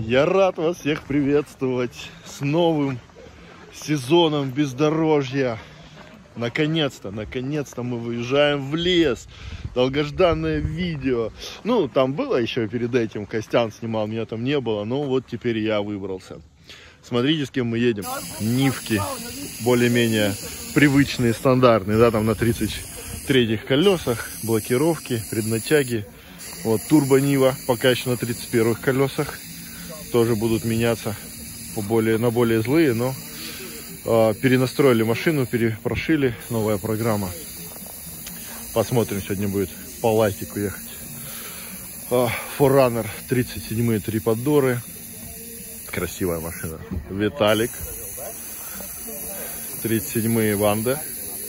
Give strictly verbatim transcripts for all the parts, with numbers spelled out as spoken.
Я рад вас всех приветствовать с новым сезоном бездорожья. Наконец-то, наконец-то мы выезжаем в лес. Долгожданное видео. Ну, там было еще перед этим, Костян снимал, меня там не было. Но вот теперь я выбрался. Смотрите, с кем мы едем. Нивки, более-менее привычные, стандартные, да, там на тридцать третьих колесах, блокировки, преднатяги. Вот турбо Нива пока еще на тридцать первых колесах. Тоже будут меняться по более, на более злые, но э, перенастроили машину, перепрошили, новая программа. Посмотрим, сегодня будет по лайтику ехать. Форранер, тридцать седьмые триподоры. Красивая машина. Виталик. тридцать седьмые Ванда.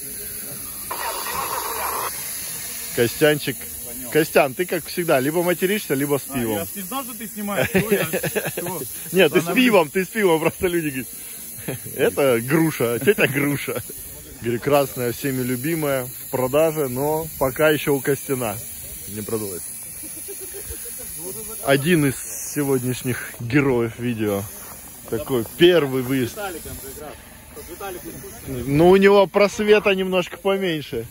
Костянчик. Костян, ты как всегда, либо материшься, либо с пивом. А, я не знал, что ты снимаешь. Нет, ты с пивом, ты с пивом, просто люди говорят. Это груша, тетя груша. Говорю, красная, всеми любимая, в продаже, но пока еще у Костяна не продалась. Один из сегодняшних героев видео. Такой первый выезд. Ну, у него просвета немножко поменьше.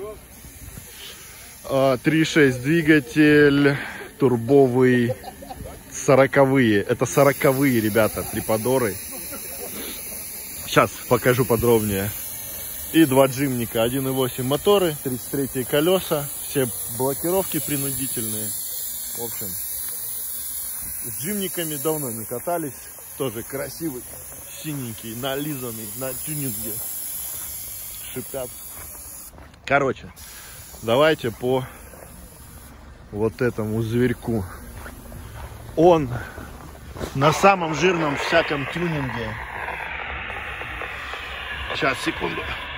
три шесть двигатель, турбовый, сороковые. Это сороковые, ребята, триподоры. Сейчас покажу подробнее. И два джимника, один и восемь моторы, тридцать третьи колеса, все блокировки принудительные. В общем, с джимниками давно не катались. Тоже красивый, синенький, нализанный, на тюнинге. Шипят. Короче, давайте по вот этому зверьку. Он на самом жирном всяком тюнинге. Сейчас, секунду.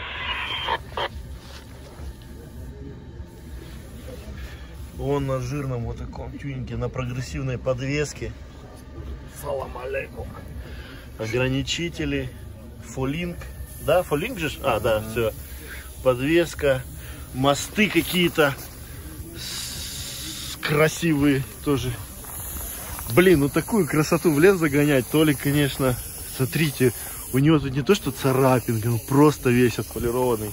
Он на жирном вот таком тюнинге, на прогрессивной подвеске. Салам алейкум. Ограничители, фоллинг. Да, фоллинг же? А, да, все. Подвеска, мосты какие-то красивые тоже. Блин, ну такую красоту в лес загонять, Толик, конечно, смотрите, у него тут не то что царапинка, он просто весь отполированный.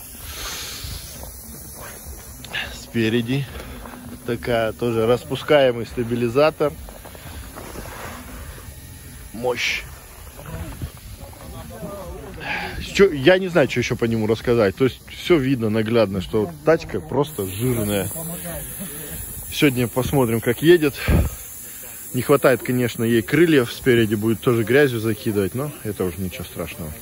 Спереди такая тоже распускаемый стабилизатор. Мощь. Что, я не знаю, что еще по нему рассказать. То есть все видно наглядно, что тачка просто жирная. Сегодня посмотрим, как едет. Не хватает, конечно, ей крыльев. Спереди будет тоже грязью закидывать, но это уже ничего страшного.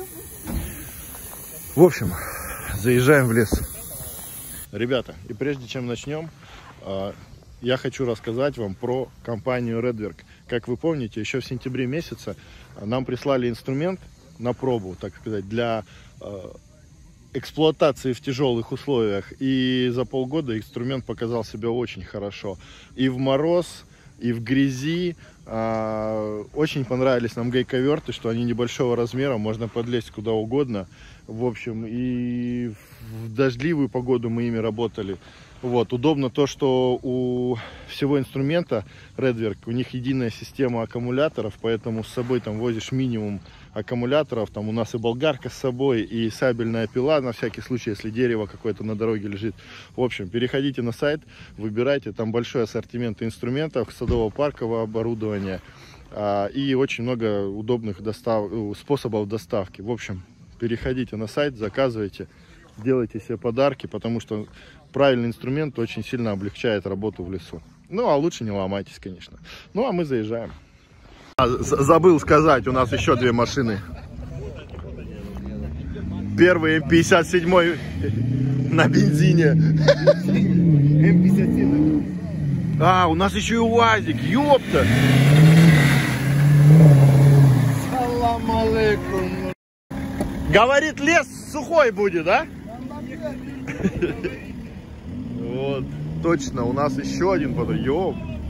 В общем, заезжаем в лес. Ребята, и прежде чем начнем, я хочу рассказать вам про компанию Redwerk. Как вы помните, еще в сентябре месяце нам прислали инструмент на пробу, так сказать, для эксплуатации в тяжелых условиях. И за полгода инструмент показал себя очень хорошо. И в мороз, и в грязи. Очень понравились нам гайковерты, что они небольшого размера, можно подлезть куда угодно. В общем, и в дождливую погоду мы ими работали. Вот, удобно то, что у всего инструмента Redwerk, у них единая система аккумуляторов, поэтому с собой там возишь минимум аккумуляторов. Там у нас и болгарка с собой, и сабельная пила, на всякий случай, если дерево какое-то на дороге лежит. В общем, переходите на сайт, выбирайте, там большой ассортимент инструментов, садово-паркового оборудования и очень много удобных достав... способов доставки. В общем, переходите на сайт, заказывайте, делайте себе подарки, потому что правильный инструмент очень сильно облегчает работу в лесу. Ну, а лучше не ломайтесь, конечно. Ну, а мы заезжаем. А, забыл сказать, у нас еще две машины. Первый эм пятьдесят семь на бензине. эм пятьдесят семь. А, у нас еще и УАЗик, ёпта. Салам алейкум. Говорит, лес сухой будет, да? Вот, точно, у нас еще один подъем.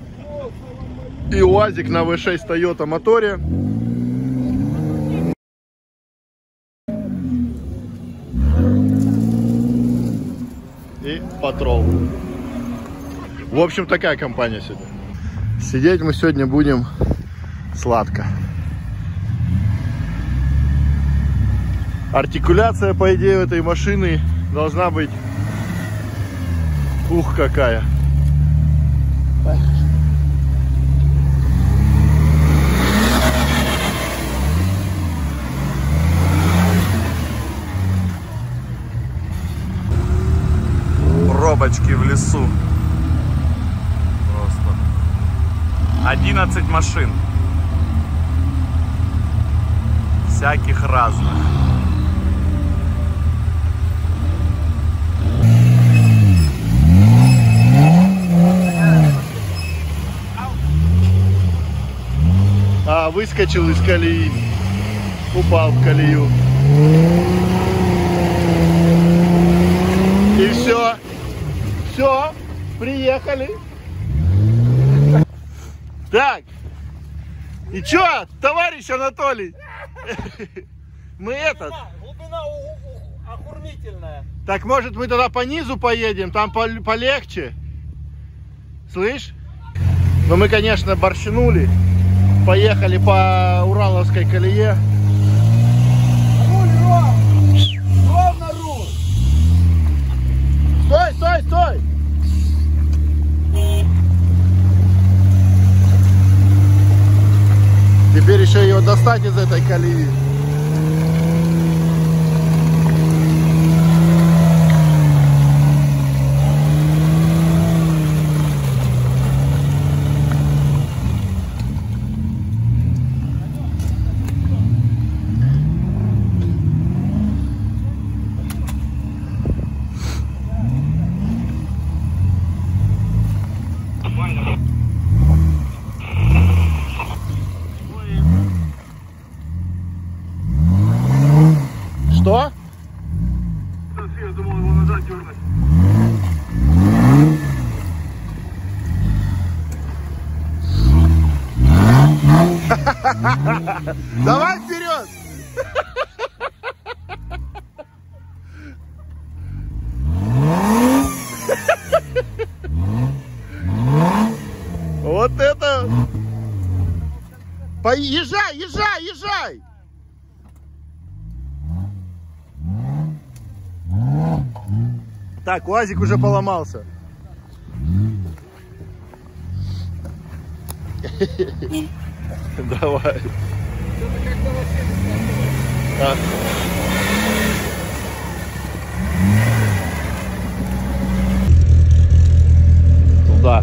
И УАЗик на вэ шесть Toyota моторе. И патрол. В общем, такая компания сегодня. Сидеть мы сегодня будем сладко. Артикуляция, по идее, у этой машины должна быть, ух, какая. Пробочки в лесу. Просто. одиннадцать машин. Всяких разных. А, выскочил из колеи. Упал в колею. И все. Все, приехали. Так, и чё, товарищ Анатолий? Мы этот... Глубина охурнительная. Так, может, мы тогда по низу поедем, там полегче. Слышь? Ну, мы, конечно, борщанули. Поехали по Ураловской колее. Руль ровно. Ровно руль. Стой, стой, стой! Теперь еще его достать из этой колеи. Что? Я думал его назад дернуть. Давай вперед! Вот это! Поезжай, езжай, езжай! Так, УАЗик уже поломался. Давай. А. Туда.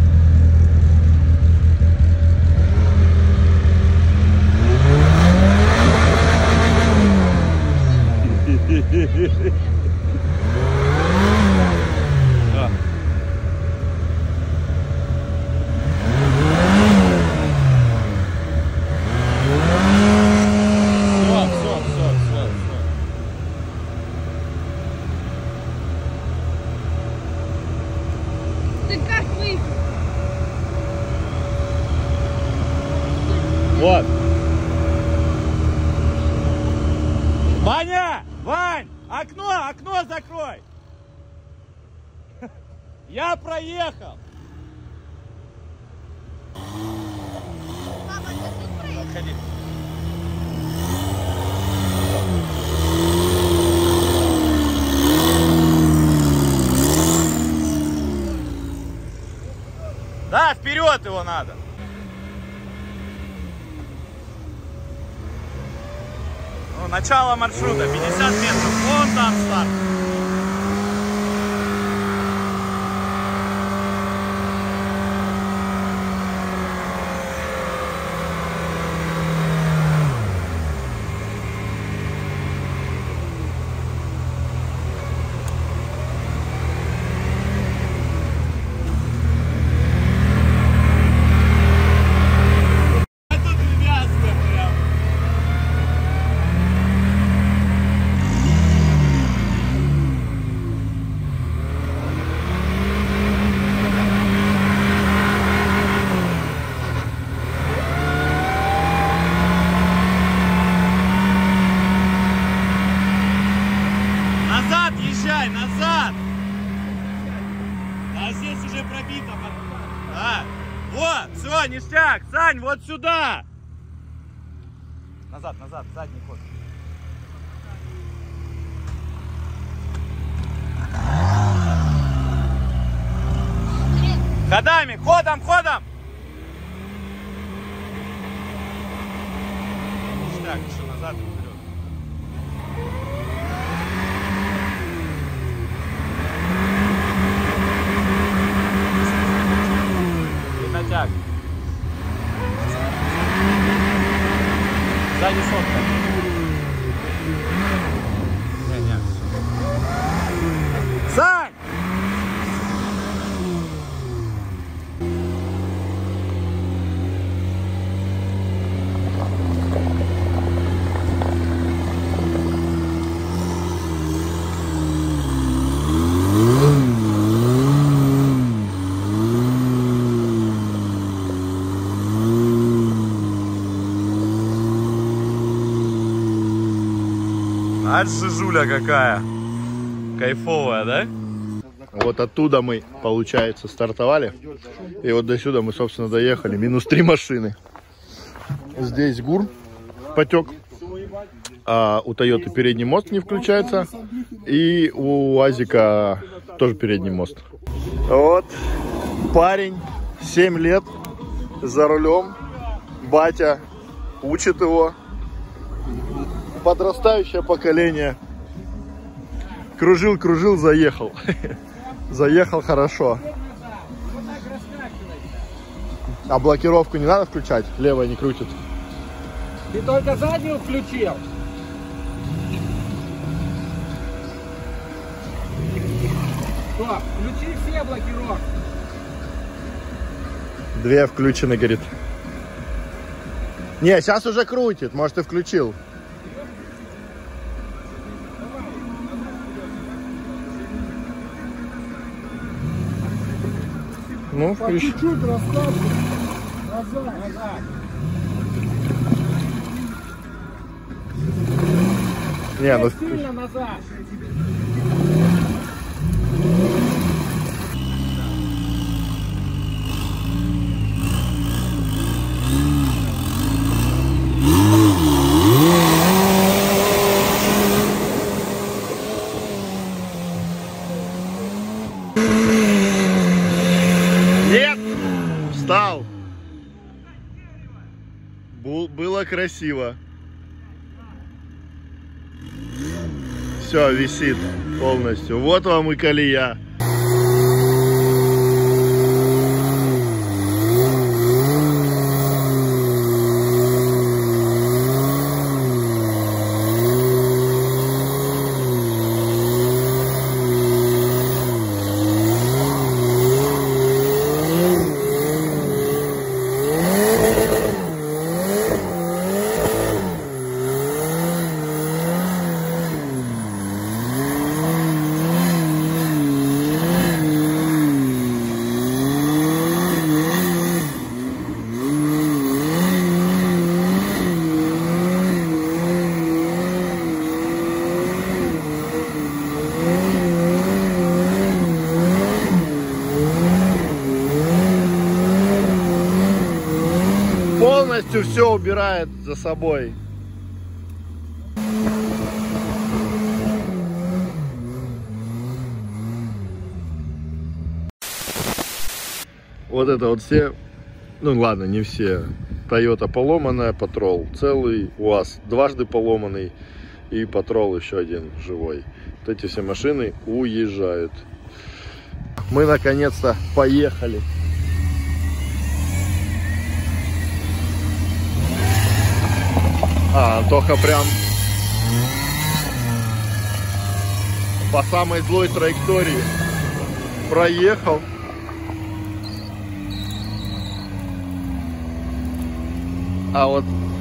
Вот. Ваня! Вань! Окно! Окно закрой! Я проехал! Мама, ты тут проехал? Отходи. Да, вперед его надо! Ну, начало маршрута, пятьдесят метров, вон там старт. Назад! А здесь уже пробито. Да. Вот, все, ништяк. Сань, вот сюда. назад, назад, задний ход. Ходами, ходом, ходом! Так, еще назад и вперед. И натяг. Сзади сотка. Не, не. Сань! Аж жижуля какая. Кайфовая, да? Вот оттуда мы, получается, стартовали. И вот до сюда мы, собственно, доехали. Минус три машины. Здесь ГУР потек. А у Тойоты передний мост не включается. И у УАЗика тоже передний мост. Вот парень, семь лет, за рулем. Батя учит его. Подрастающее поколение. Кружил, кружил, заехал. Заехал хорошо. А блокировку не надо включать? Левая не крутит. Ты только заднюю включил. Что? Включи все блокировки. Две включены, говорит. Не, сейчас уже крутит. Может, ты включил. Ну, включи. Чуть-чуть расслабься. Назад. Назад. Не, ну... Сильно назад. Нет! Встал! Бу- было красиво. Все, висит полностью. Вот вам и колея. Полностью все убирает за собой. Вот это вот все, ну ладно, не все. Toyota поломанная, Patrol целый, УАЗ дважды поломанный и Patrol еще один живой. Вот эти все машины уезжают. Мы наконец-то поехали. А, Антоха прям по самой злой траектории проехал. А вот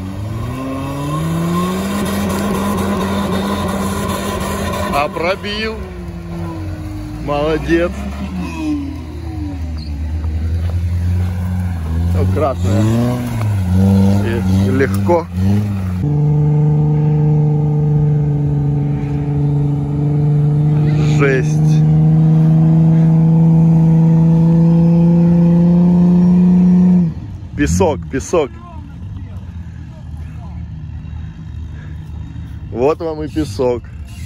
а пробил. Молодец. Ну, красная. И легко. Жесть. Песок, песок. Вот вам и песок.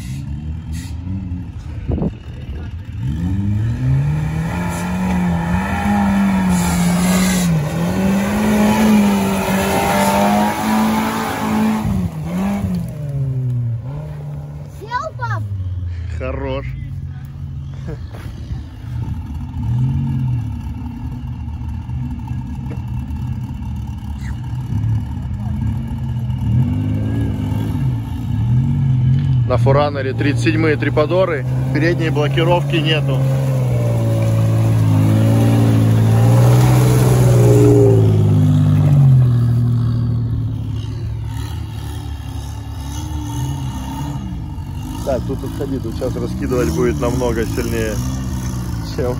Сел, пап? Хорош. На Форанере тридцать седьмые триподоры, передней блокировки нету. Так, тут отходи, тут сейчас раскидывать будет намного сильнее, чем...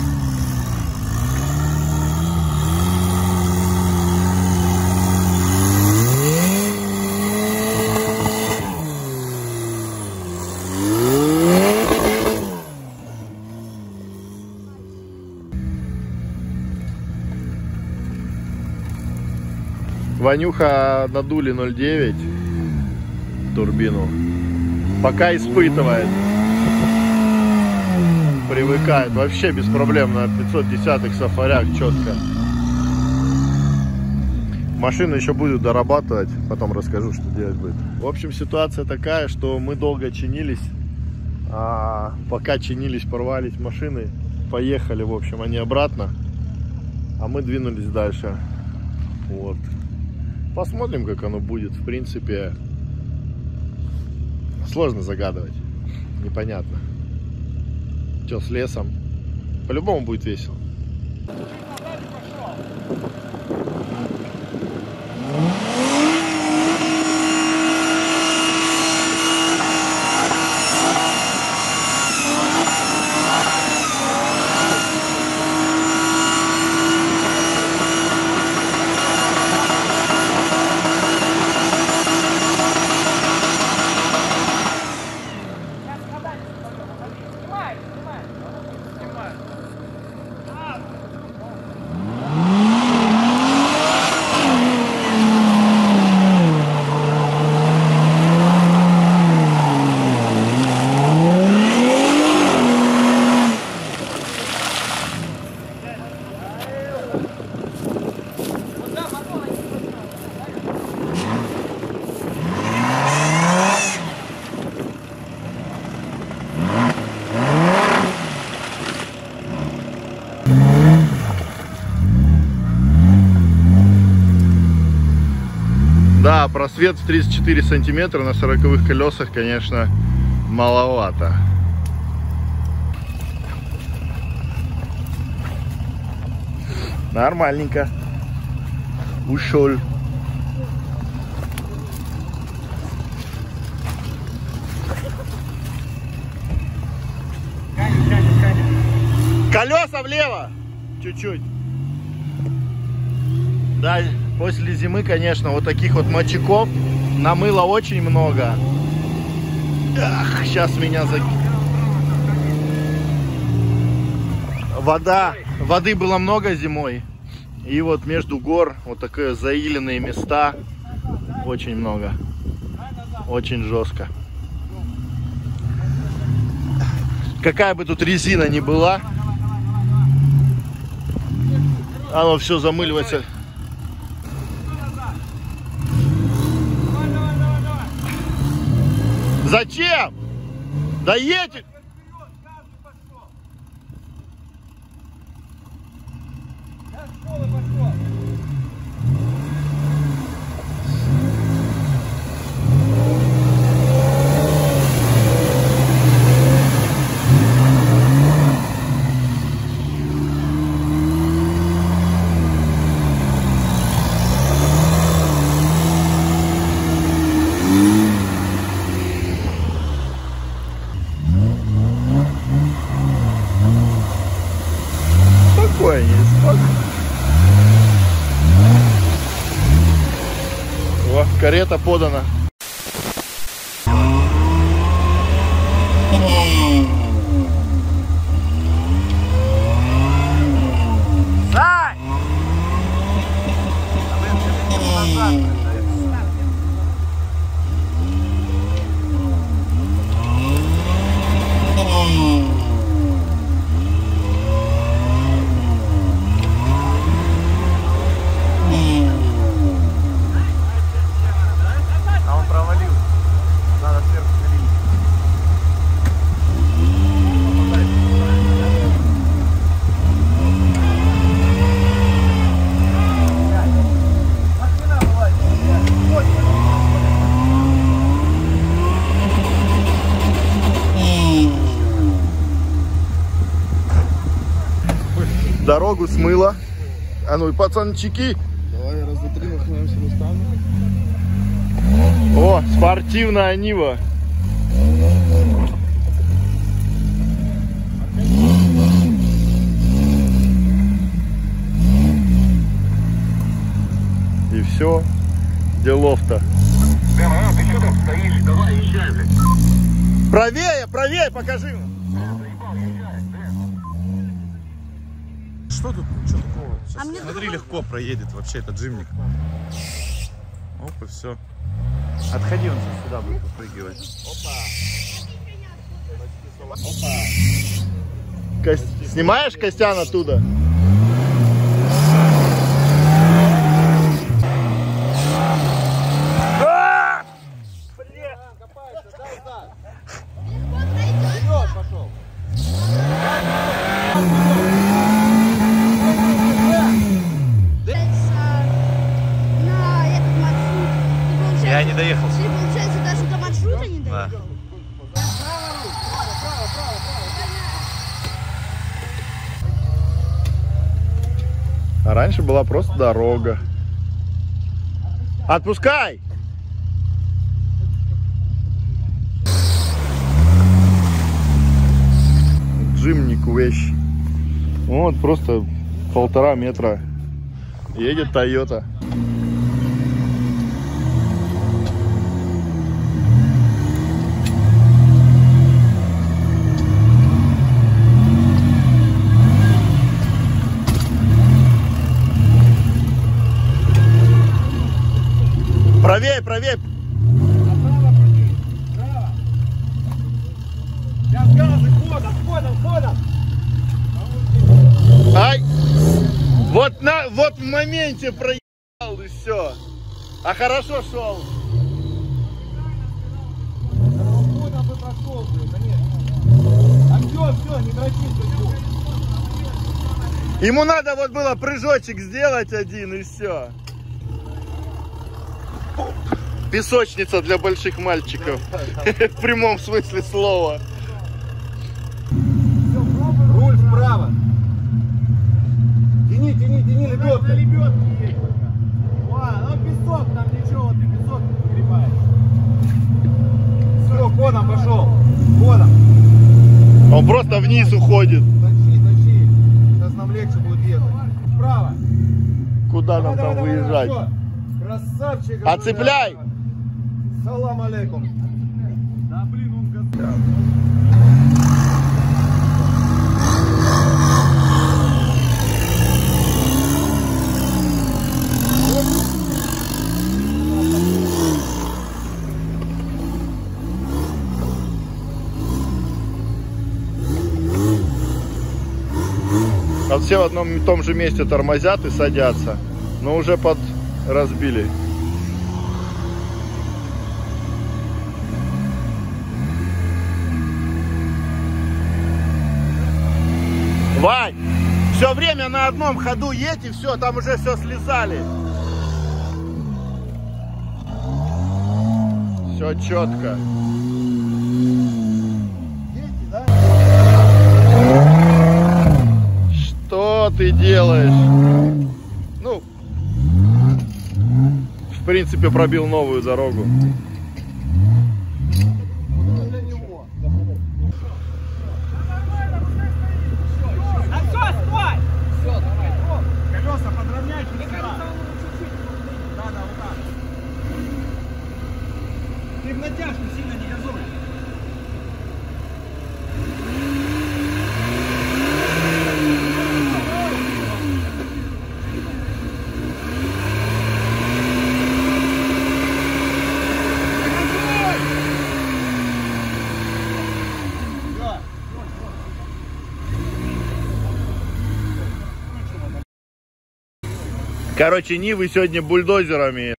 Ванюха надули ноль девять турбину. Пока испытывает. Привыкает. Вообще без проблем на пятьсот десятых сафарях четко. Машину еще буду дорабатывать. Потом расскажу, что делать будет. В общем, ситуация такая, что мы долго чинились. А пока чинились, порвались машины. Поехали, в общем, они обратно. А мы двинулись дальше. Вот. Посмотрим, как оно будет. В принципе, сложно загадывать. Непонятно. Что с лесом? По-любому будет весело. Да, просвет в тридцать четыре сантиметра на сороковых колесах, конечно, маловато. Нормальненько. Ушел. Колеса влево! Чуть-чуть. Да, после зимы, конечно, вот таких вот мочеков намыло очень много. Ах, сейчас меня за... Вода, воды было много зимой. И вот между гор вот такие заиленные места. Очень много. Очень жестко. Какая бы тут резина ни была, оно все замыливается. Зачем? Да едь! О, карета подана. Сань! дорогу смыло. А ну, пацанчики. Давай раз за три нахнемся местами. О, спортивная Нива. И все. Делов-то. А, ты что там стоишь? Давай, езжай, блядь. Правее, правее, покажи. Что тут? Что такого? Сейчас, А мне смотри, такое- легко проедет вообще этот джимник. Оп, и все. Отходи, он сейчас сюда будет подпрыгивать. Кость... Снимаешь, Костян, оттуда? На этот маршрут. И получается- Я не доехал. И получается, даже до маршрута не Да. доехал. А раньше была просто дорога. Отпускай! Джимник вещь. Вот просто полтора метра. Едет Тойота. Правее, правее. Направо крути. Право. Сейчас газы, ходом, ходом, ходом. Ай! Вот на, вот в моменте проехал и все. А хорошо шел. Ходом бы прошел, блин, конечно. А все, все, не дрочи, все. Ему надо вот было прыжочек сделать один и все. Песочница для больших мальчиков. В прямом смысле слова. Руль вправо. Тяни, тяни, тяни, лебедка. Лебедки есть. А, ну песок, там ничего, ты песок не погребаешь. Все, ходом пошел. Ходом. Он просто вниз уходит. Тащи, тащи. Сейчас нам легче будет ехать. Вправо. Куда нам Давай, там давай, давай, выезжать? всё. Красавчик. Отцепляй! Салам алейкум. Да блин, он газа. А все в одном и том же месте тормозят и садятся. Но уже под разбили. Вань, все время на одном ходу едь и все, там уже все слезали. Все четко. Что ты делаешь? Ну, в принципе, пробил новую дорогу. Колеса подровняй чуть сюда. Да, да, вот так. Ты в натяжку сильно не газуй. Короче, Нивы сегодня бульдозерами.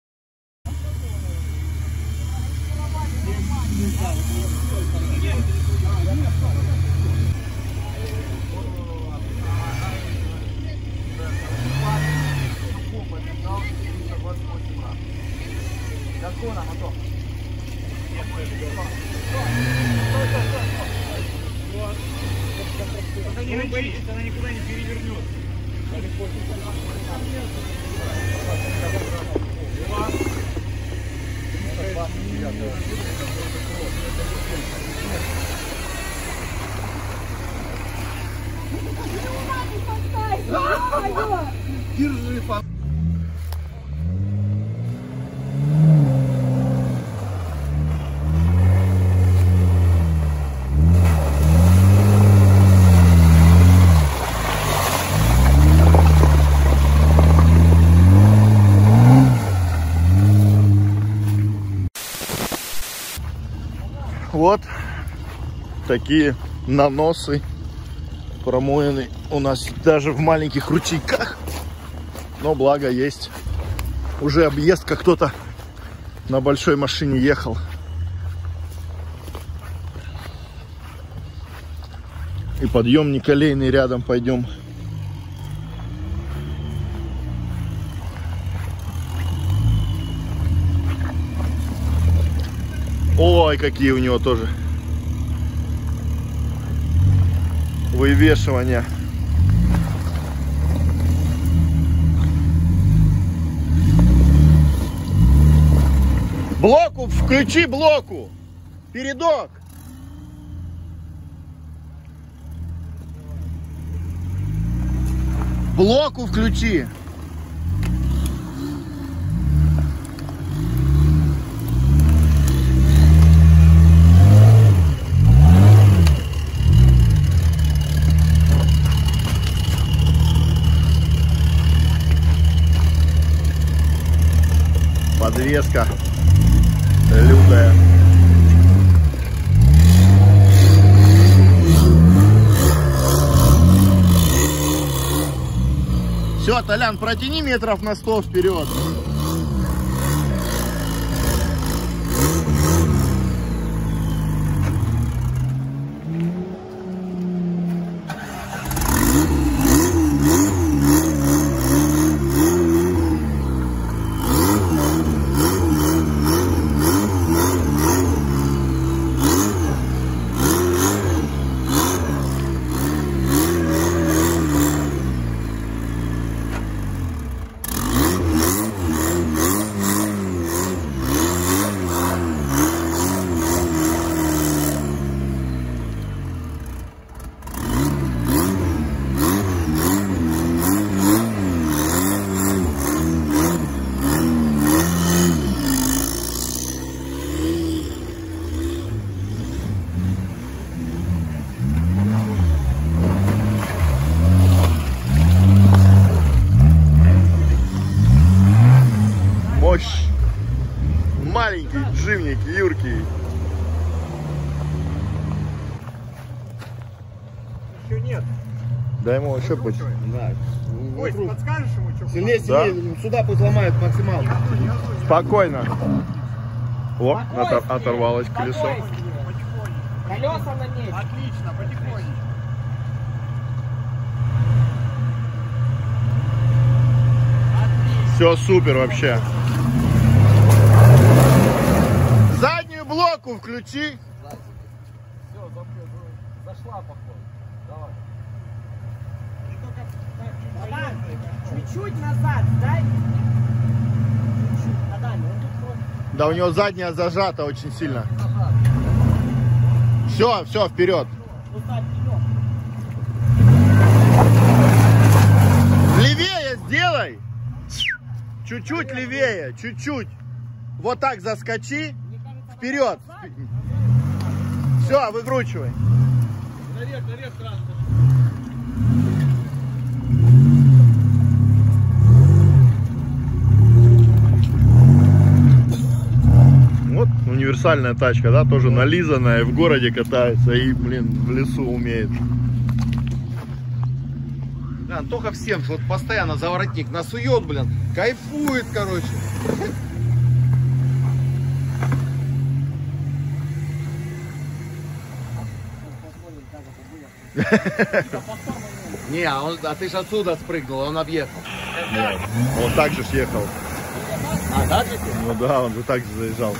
Не боитесь, она никуда не перевернет. Держи, пап. Вот такие наносы промоины у нас даже в маленьких ручейках. Но благо есть уже объезд, как кто-то на большой машине ехал. И подъемник колейный рядом пойдем. Ой, какие у него тоже вывешивания. Блоку, включи блоку. Передок. Блоку включи. Подвеска лютая. Все, Толян, протяни метров на сто вперед. Маленький джимник, юркий. Еще нет. Дай ему еще быть. Да. Ой, подскажешь ему, что? Сильнее, сильнее. Да? Сюда пусть ломает максимально. Спокойно. О, отор оторвалось колесо. Колеса на месте. Отлично, потихонечку. Все супер вообще. Заднюю блоку включи. Все, зашла, походу. Давай. Чуть-чуть назад, дай. Да, у него задняя зажата очень сильно. Все, все, вперед. Левее сделай. Чуть-чуть левее, чуть-чуть. Вот так заскочи. Вперед. Все, выкручивай. Наверх, наверх, красный. Вот универсальная тачка, да, тоже нализанная, в городе катается и, блин, в лесу умеет. Да, только всем, вот постоянно за воротник насует, блин, кайфует, короче. Не, а, он, а ты ж отсюда спрыгнул, он объехал. Нет, он так же съехал. А, так же? Ну да, он же так же заезжал.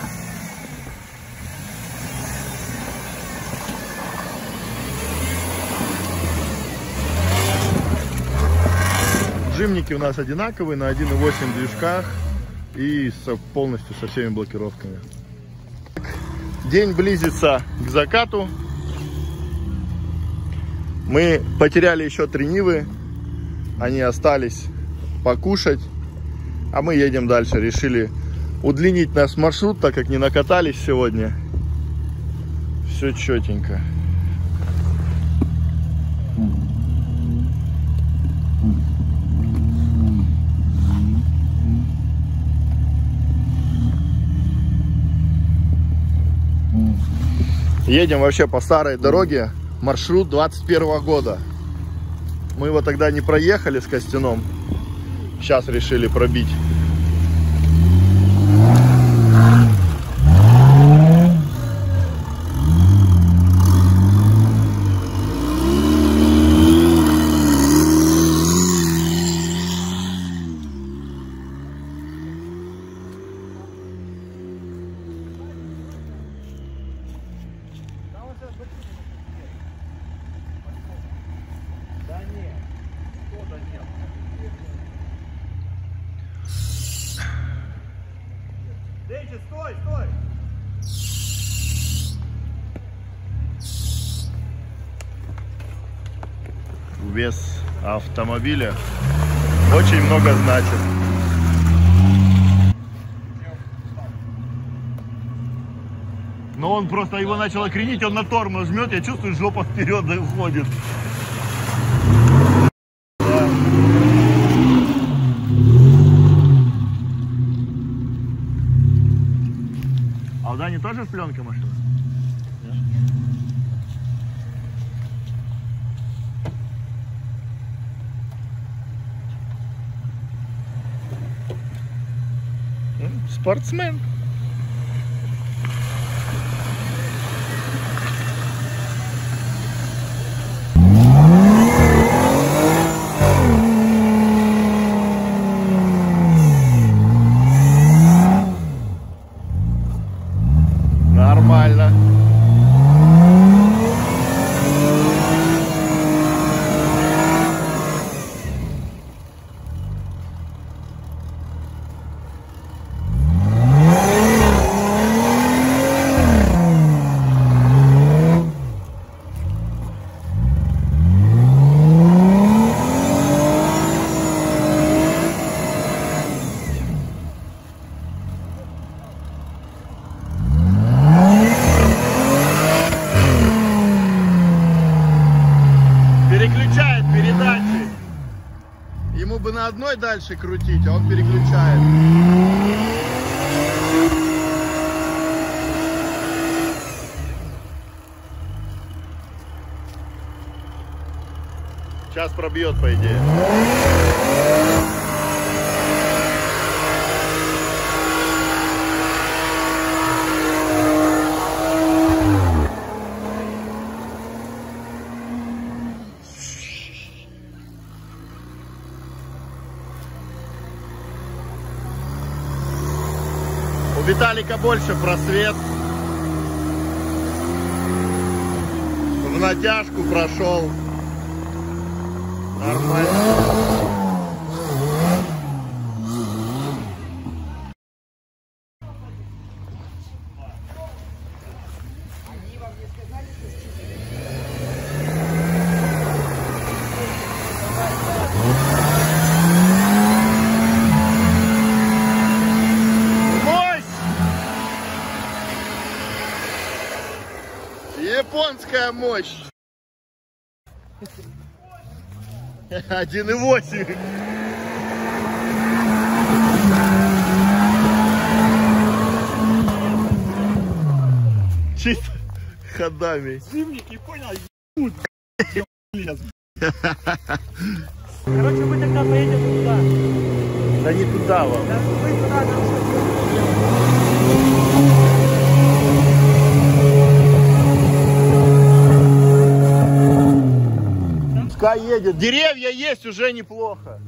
Подшипники у нас одинаковые на один и восемь движках и со, полностью со всеми блокировками. День близится к закату. Мы потеряли еще три Нивы. Они остались покушать. А мы едем дальше. Решили удлинить наш маршрут, так как не накатались сегодня. Все четенько. Едем вообще по старой дороге, маршрут двадцать первого года. Мы его тогда не проехали с Костяном, сейчас решили пробить. Дейчи, стой, стой! Вес автомобиля очень много значит. Но он просто его начал окренить, он на тормоз жмет, я чувствую, жопа вперед уходит. А у Дани тоже с пленкой машина? Спортсмен. Нормально. Переключает передачи. Ему бы на одной дальше крутить, а он переключает. Сейчас пробьет, по идее. У Виталика больше просвет. В натяжку прошел. Нормально. Японская мощь. один и восемь. Чисто ходами. Зимники, понял, ебут. Короче, мы тогда поедем туда. Да не туда вам. Да, мы туда, нам что Пускай едет. Деревья есть, уже неплохо.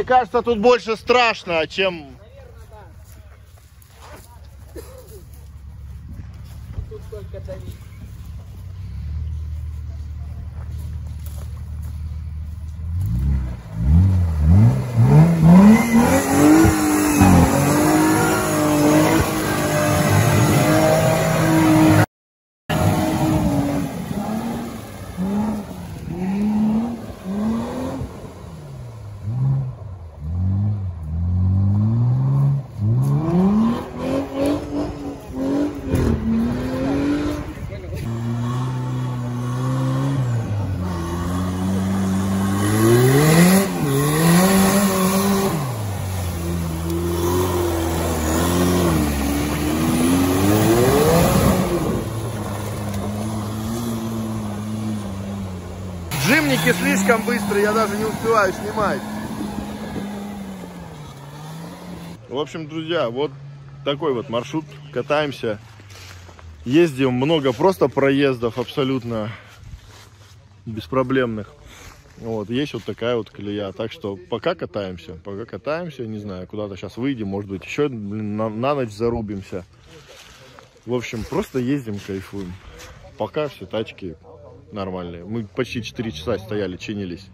Мне кажется, тут больше страшно, чем... Тут только давить. Джимники слишком быстрые, я даже не успеваю снимать. В общем, друзья, вот такой вот маршрут. Катаемся, ездим, много просто проездов абсолютно беспроблемных. Вот, есть вот такая вот колея. Так что пока катаемся, пока катаемся, не знаю, куда-то сейчас выйдем, может быть, еще блин, на, на ночь зарубимся. В общем, просто ездим, кайфуем. Пока все тачки нормальные. Мы почти четыре часа стояли, чинились.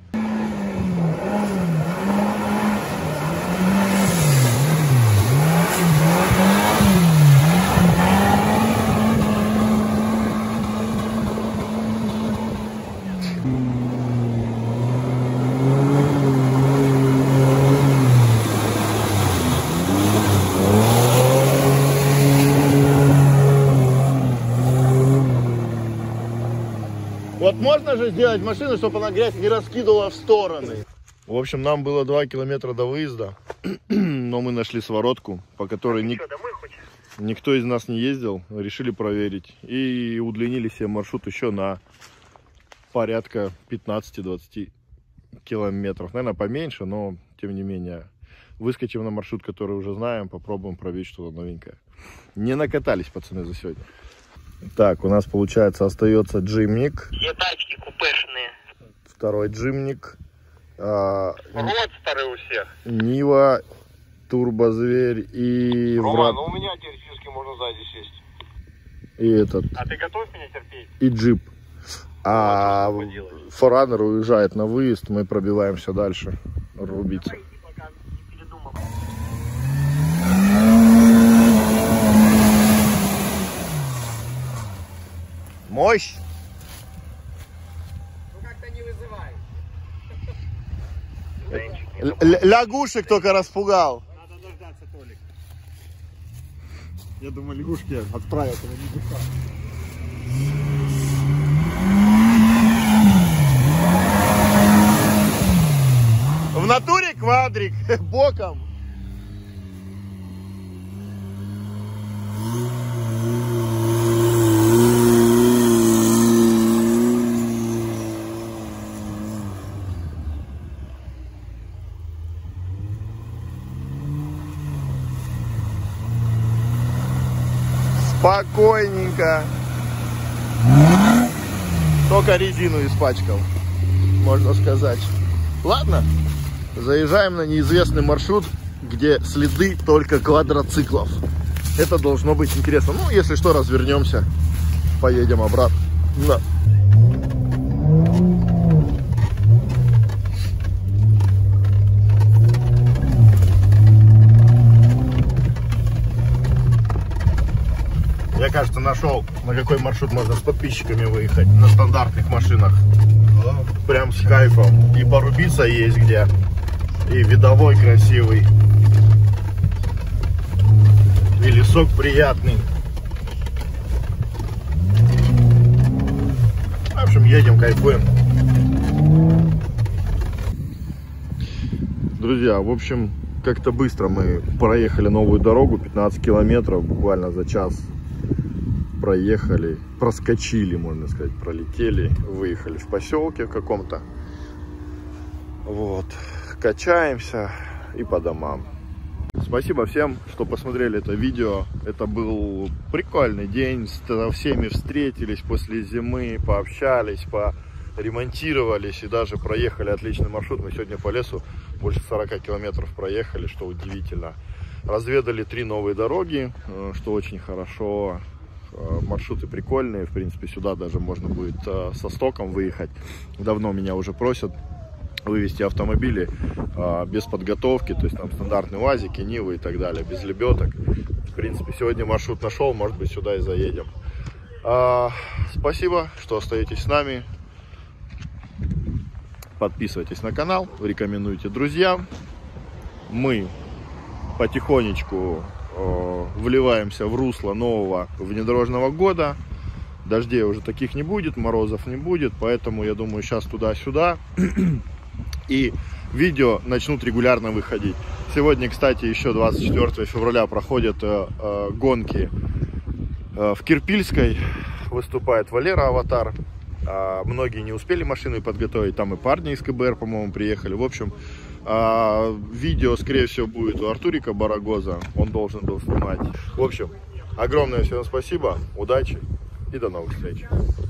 Вот можно же сделать машину, чтобы она грязь не раскидывала в стороны. В общем, нам было два километра до выезда, но мы нашли своротку, по которой ник... никто из нас не ездил, решили проверить. И удлинили себе маршрут еще на порядка пятнадцати-двадцати километров. Наверное, поменьше, но тем не менее. Выскочим на маршрут, который уже знаем, попробуем пробить что-то новенькое. Не накатались, пацаны, за сегодня. Так, у нас, получается, остается джимник. Все тачки купешные. Второй джимник. А, Родстеры у всех. Нива, турбозверь и... Роман, врат... ну у меня теоретически можно сзади сесть. И этот. А ты готов меня терпеть? И джип. А Форранер уезжает на выезд, мы пробиваемся дальше. Рубиться. Мощь! Ну как-то не вызывай. Л- лягушек только распугал. Надо дождаться, Толик. Я думаю, лягушки отправят его не духа. В натуре квадрик боком. Спокойненько. Только резину испачкал, можно сказать. Ладно, заезжаем на неизвестный маршрут, где следы только квадроциклов. Это должно быть интересно. Ну, если что, развернемся, поедем обратно. Да. Я, кажется, нашел, на какой маршрут можно с подписчиками выехать на стандартных машинах. Прям с кайфом. И порубиться есть где. И видовой красивый. И лесок приятный. В общем, едем, кайфуем. Друзья, в общем, как-то быстро мы проехали новую дорогу. пятнадцать километров буквально за час. Проехали, проскочили, можно сказать, пролетели, выехали в поселке в каком-то. Вот, качаемся и по домам. Спасибо всем, что посмотрели это видео. Это был прикольный день, со всеми встретились после зимы, пообщались, поремонтировались и даже проехали отличный маршрут. Мы сегодня по лесу больше сорока километров проехали, что удивительно. Разведали три новые дороги, что очень хорошо. Маршруты прикольные, в принципе, сюда даже можно будет со стоком выехать. Давно меня уже просят вывести автомобили без подготовки, то есть там стандартные УАЗики, Нивы и так далее, без лебедок. В принципе, сегодня маршрут нашел, может быть, сюда и заедем. Спасибо, что остаетесь с нами. Подписывайтесь на канал, рекомендуйте друзьям. Мы потихонечку э, вливаемся в русло нового внедорожного года. Дождей уже таких не будет, морозов не будет, поэтому я думаю, сейчас туда-сюда. И видео начнут регулярно выходить. Сегодня, кстати, еще двадцать четвёртого февраля проходят э, э, гонки э, в Кирпильской. Выступает Валера Аватар. Э, многие не успели машины подготовить. Там и парни из ка бэ эр, по-моему, приехали. В общем, А, видео, скорее всего, будет у Артурика Барагоза. Он должен был снимать. В общем, огромное всем спасибо, удачи и до новых встреч.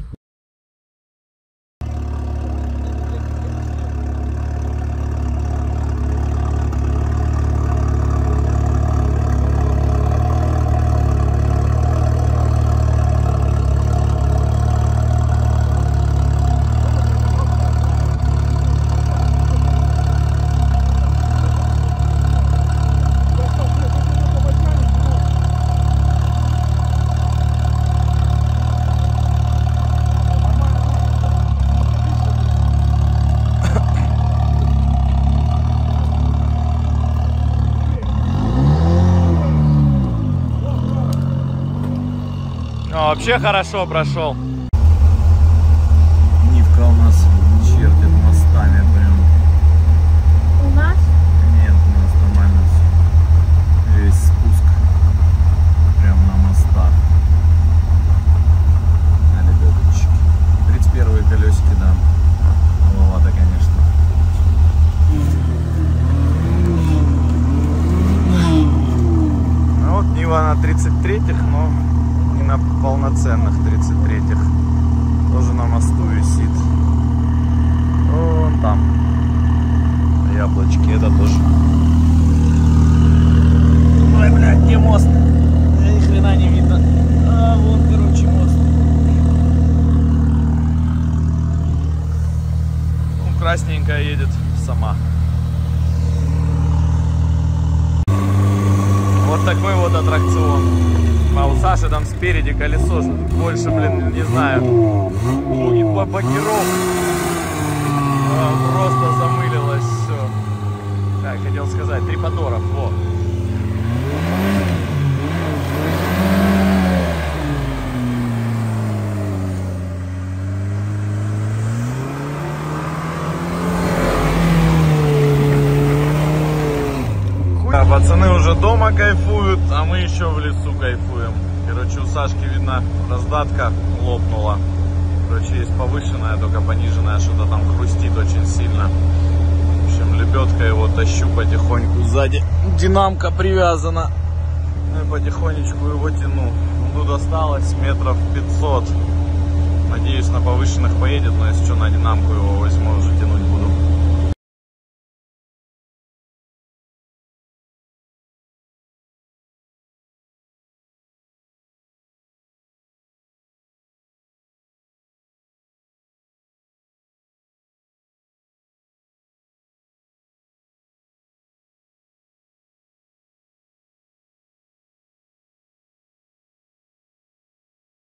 Вообще хорошо прошел. Нивка у нас чертит мостами прям. У нас? Нет, у нас нормально все. Весь спуск прям на мостах. На лебедочке. тридцать первые колесики, да. Маловато, конечно. Ну вот Нива на тридцать третьих, но на полноценных тридцать третьих тоже на мосту висит. Вон там яблочки, это тоже. Ой, блядь, где мост? Ни хрена не видно. А, вон, короче, мост. Ну, красненькая едет сама. Вот такой вот аттракцион. А у Саши там спереди колесо больше, блин, не знаю, бакеров. А, просто замылилось все. Так, хотел сказать, триподоров, во. А пацаны уже дома кайфуют, а мы еще в лесу кайфуем. Короче, у Сашки, видно, раздатка лопнула. Короче, есть повышенная, только пониженная, что-то там хрустит очень сильно. В общем, лебедка его тащу потихоньку. Сзади динамка привязана. Ну и потихонечку его тяну. Тут осталось метров пятьсот. Надеюсь, на повышенных поедет, но если что, на динамку его возьму, уже тянуть буду.